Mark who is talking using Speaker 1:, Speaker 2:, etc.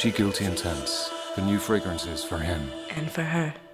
Speaker 1: Gucci Guilty Intense. The new fragrances for him.
Speaker 2: And for her.